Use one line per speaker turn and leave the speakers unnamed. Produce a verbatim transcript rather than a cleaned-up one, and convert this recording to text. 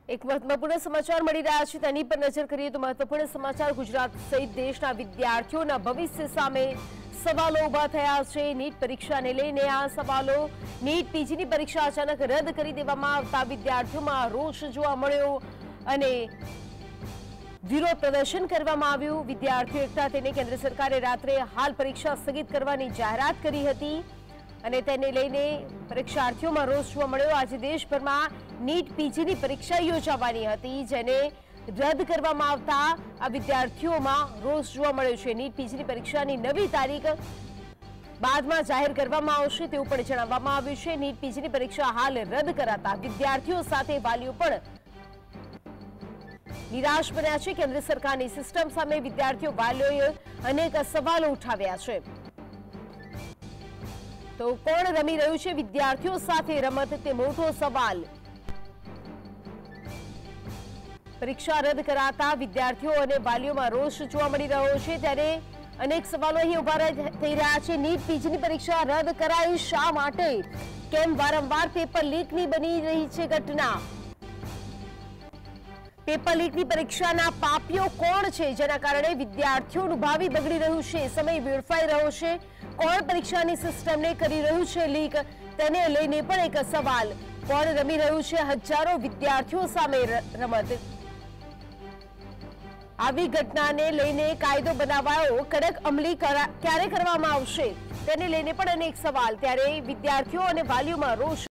એક મહત્વપૂર્ણ સમાચાર મળી રહ્યા છે તેની પર નજર કરીએ તો મહત્વપૂર્ણ સમાચાર ગુજરાત સહિત દેશના વિદ્યાર્થીઓના ભવિષ્ય સામે સવાલો ઉભા થયા છે। નીટ પરીક્ષાને લઈને આ સવાલો નીટ પીજીની પરીક્ષા અચાનક રદ કરી દેવામાં આવતા વિદ્યાર્થીઓમાં રોષ જોવા મળ્યો અને વિરોધ પ્રદર્શન કરવામાં આવ્યું। વિદ્યાર્થીઓ એકઠા થઈને કેન્દ્ર સરકારે રાત્રે હાલ પરીક્ષા સ્થગિત કરવાની જાહેરાત કરી હતી અને તેને લઈને પરીક્ષાર્થીઓમાં રોષ જોવા મળ્યો। આજે દેશભરમાં નીટ પીજીની પરીક્ષા યોજાવાની હતી જેને રદ કરવામાં આવતા આ વિદ્યાર્થીઓમાં રોષ જોવા મળ્યો છે। નીટ પીજીની પરીક્ષાની નવી તારીખ બાદમાં જાહેર કરવામાં આવશે તેવું પણ જણાવવામાં આવ્યું છે। નીટ પીજીની પરીક્ષા હાલ રદ કરાતા વિદ્યાર્થીઓ સાથે વાલીઓ પણ નિરાશ બન્યા છે। કેન્દ્ર સરકારની સિસ્ટમ સામે વિદ્યાર્થીઓ વાલીઓએ અનેક સવાલો ઉઠાવ્યા છે। તો કોણ રમી રહ્યું છે વિદ્યાર્થીઓ સાથે રમત તે મોટો સવાલ। પરીક્ષા રદ કરાતા વિદ્યાર્થીઓ અને વાલીઓમાં રોષ જોવા મળી રહ્યો છે ત્યારે અનેક સવાલો અહીં ઉભા થઈ રહ્યા છે। નીટ પીજીની પરીક્ષા રદ કરાઈ શા માટે? કેમ વારંવાર પેપર લીકની બની રહી છે ઘટના? પેપર લીકની પરીક્ષાના પાપીઓ કોણ છે જેના કારણે વિદ્યાર્થીઓનું ભાવિ બગડી રહ્યું છે, સમય વેડફાઈ રહ્યો છે? કોણ પરીક્ષાની સિસ્ટમને કરી રહ્યું છે લીક તેને લઈને પણ એક સવાલ। કોણ રમી રહ્યું છે હજારો વિદ્યાર્થીઓ સામે રમત? આવી ઘટનાને લઈને કાયદો બનાવાયો, કડક અમલી ક્યારે કરવામાં આવશે તેને લઈને પણ અનેક સવાલ। ત્યારે વિદ્યાર્થીઓ અને વાલીઓમાં રોષ